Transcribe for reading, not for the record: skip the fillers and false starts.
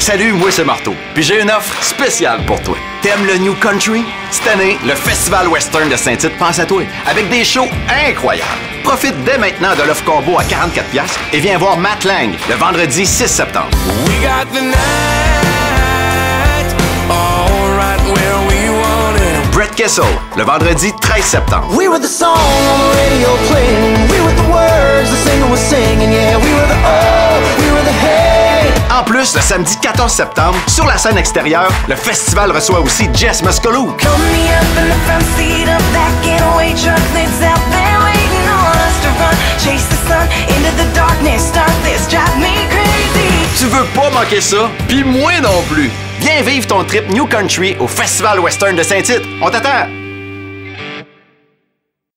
Salut, moi c'est Marteau. Puis j'ai une offre spéciale pour toi. T'aimes le New Country? Cette année, le Festival Western de Saint-Tite pense à toi, avec des shows incroyables. Profite dès maintenant de l'offre combo à 44$ et viens voir Matt Lang le vendredi 6 septembre. We got the night all right where we want it. Brett Kessel le vendredi 13 septembre. We were the song on the radio playing. We were the words the singer was singing. Yeah, we were the oh, we were the hey. En plus, le samedi 14 septembre, sur la scène extérieure, le festival reçoit aussi Jess Muscolo. Come me up in the front seat of that getaway truck that's out there waiting on us to run. Chase the sun into the darkness, start this, drive me crazy. Tu veux pas manquer ça? Puis moi non plus! Viens vivre ton trip New Country au Festival Western de Saint-Tite. On t'attend!